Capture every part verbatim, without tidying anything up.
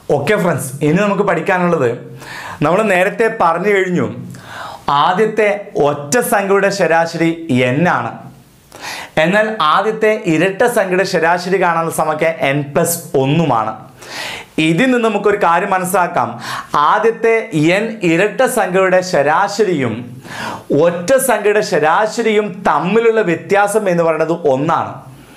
Okay friends, ഇനി നമുക്ക് പഠിക്കാനുള്ളത് നമ്മൾ നേരത്തെ പറഞ്ഞു കഴിഞ്ഞു. ആദ്യത്തെ ഒറ്റ സംഖ്യയുടെ ശരാശരി n ആണ്. എന്നാൽ ആദ്യത്തെ ഇരട്ട സംഖ്യയുടെ ശരാശരി കാണാനുള്ള സമയം n പ്ലസ് ഒന്നുമാണ്. ഇതിൽ നിന്ന് നമുക്കൊരു കാര്യം മനസ്സിലാക്കാം. ആദ്യത്തെ n ഇരട്ട സംഖ്യയുടെ ശരാശരിയും ഒറ്റ സംഖ്യയുടെ ശരാശരിയും തമ്മിലുള്ള വ്യത്യാസം എന്ന് പറയുന്നത് ഒന്നാണ്.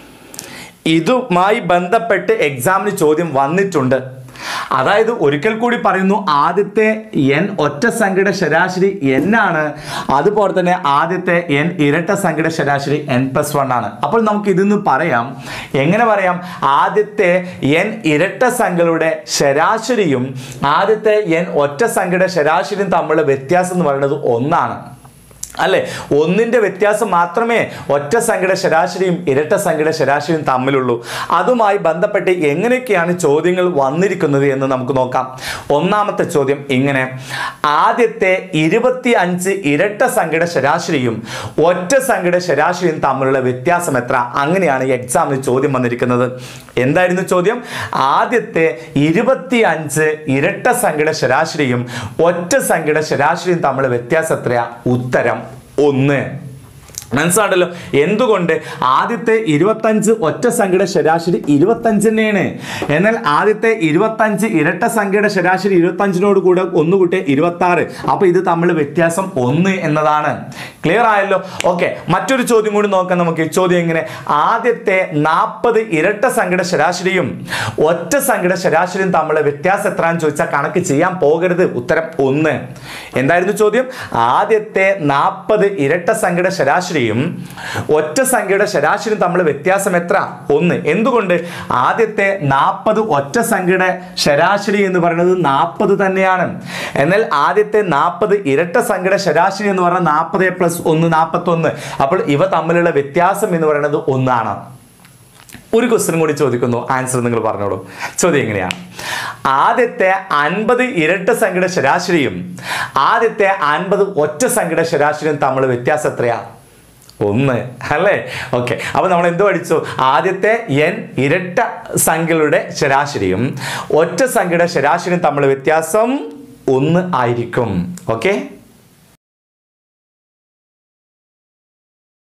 ഇതുമായി ബന്ധപ്പെട്ട് എക്സാമിന് ചോദ്യം വന്നിട്ടുണ്ട്. അതായത് ഒരിക്കൽ കൂടി പറയുന്നു, ആദ്യത്തെ n ഒറ്റ സംഖ്യയുടെ ശരാശരി n ആണ്. അതുപോലെ തന്നെ ആദ്യത്തെ n ഇരട്ട സംഖ്യയുടെ ശരാശരി n പ്ലസ് വൺ ആണ്. അപ്പോൾ നമുക്ക് ഇതിന്ന് പറയാം, എങ്ങനെ പറയാം? ആദ്യത്തെ n ഇരട്ട സംഖ്യയുടെ ശരാശരിയും ആദ്യത്തെ n ഒറ്റ സംഖ്യയുടെ ശരാശരിയും തമ്മിലുള്ള വ്യത്യാസം എന്ന് പറയുന്നത് ഒന്നാണ് അല്ലേ? ഒന്നിൻ്റെ വ്യത്യാസം മാത്രമേ ഒറ്റ സംഖ്യയുടെ ശരാശരിയും ഇരട്ട സംഖ്യയുടെ ശരാശരിയും തമ്മിലുള്ളൂ. അതുമായി ബന്ധപ്പെട്ട് എങ്ങനെയൊക്കെയാണ് ചോദ്യങ്ങൾ വന്നിരിക്കുന്നത് എന്ന് നമുക്ക് നോക്കാം. ഒന്നാമത്തെ ചോദ്യം ഇങ്ങനെ: ആദ്യത്തെ ഇരുപത്തി അഞ്ച് ഇരട്ട സംഖ്യയുടെ ശരാശരിയും ഒറ്റ സംഖ്യയുടെ ശരാശരിയും തമ്മിലുള്ള വ്യത്യാസം എത്ര? അങ്ങനെയാണ് എക്സാമിന് ചോദ്യം വന്നിരിക്കുന്നത്. എന്തായിരുന്നു ചോദ്യം? ആദ്യത്തെ ഇരുപത്തി അഞ്ച് ഇരട്ട സംഖ്യയുടെ ശരാശരിയും ഒറ്റ സംഖ്യയുടെ ശരാശരിയും തമ്മിലുള്ള വ്യത്യാസം എത്രയാ? ഉത്തരം ഒന്ന്. മനസ്സിലാണല്ലോ എന്തുകൊണ്ട്? ആദ്യത്തെ ഇരുപത്തഞ്ച് ഒറ്റ സംഖ്യയുടെ ശരാശരി ഇരുപത്തഞ്ച് തന്നെയാണ്. എന്നാൽ ആദ്യത്തെ ഇരുപത്തഞ്ച് ഇരട്ട സംഖ്യയുടെ ശരാശരി ഇരുപത്തഞ്ചിനോട് കൂടെ ഒന്ന് കൂട്ടി ഇരുപത്തി ആറ്. അപ്പൊ ഇത് തമ്മിൽ വ്യത്യാസം ഒന്ന് എന്നതാണ്. ക്ലിയർ ആയല്ലോ? ഓക്കെ, മറ്റൊരു ചോദ്യം കൂടി നോക്കാം നമുക്ക്. ഈ ചോദ്യം എങ്ങനെ: ആദ്യത്തെ നാൽപ്പത് ഇരട്ട സംഖ്യയുടെ ശരാശരിയും ഒറ്റ സംഖ്യയുടെ ശരാശരിയും തമ്മിലുള്ള വ്യത്യാസം എത്രയാണെന്ന് ചോദിച്ചാൽ കണക്ക് ചെയ്യാൻ പോകരുത്. ഉത്തരം ഒന്ന്. എന്തായിരുന്നു ചോദ്യം? ആദ്യത്തെ നാൽപ്പത് ഇരട്ട സംഖ്യയുടെ ശരാശരി ഒറ്റ സംഖ്യയുടെ ശരാശരിയും തമ്മിൽ വ്യത്യാസം എത്ര? ഒന്ന്. എന്തുകൊണ്ട്? ആദ്യത്തെ നാൽപ്പത് ഒറ്റ സംഖ്യയുടെ ശരാശരി എന്ന് പറയുന്നത് നാൽപ്പത് തന്നെയാണ്. എന്നാൽ ആദ്യത്തെ നാൽപ്പത് ഇരട്ട സംഖ്യയുടെ ശരാശരി എന്ന് പറയുന്നത് നാൽപ്പത് പ്ലസ് ഒന്ന് നാൽപ്പത്തി ഒന്ന്. അപ്പോൾ ഇവ തമ്മിലുള്ള വ്യത്യാസം എന്ന് പറയുന്നത് ഒന്നാണ്. ഒരു ക്വസ്റ്റ്യൻ കൂടി ചോദിക്കുന്നു, ആൻസർ നിങ്ങൾ പറഞ്ഞോളൂ. ചോദ്യം എങ്ങനെയാണ്? ആദ്യത്തെ അൻപത് ഇരട്ട സംഖ്യയുടെ ശരാശരിയും ആദ്യത്തെ അൻപത് ഒറ്റ സംഖ്യയുടെ ശരാശരിയും തമ്മിലുള്ള വ്യത്യാസം എത്രയാ? ഒന്ന് അല്ലേ? ഓക്കെ, അപ്പൊ നമ്മൾ എന്ത് പഠിച്ചു? ആദ്യത്തെ n ഇരട്ട സംഖ്യകളുടെ ശരാശരിയും ഒറ്റ സംഖ്യയുടെ ശരാശരിയും തമ്മിലുള്ള വ്യത്യാസം ഒന്ന് ആയിരിക്കും. ഓക്കെ.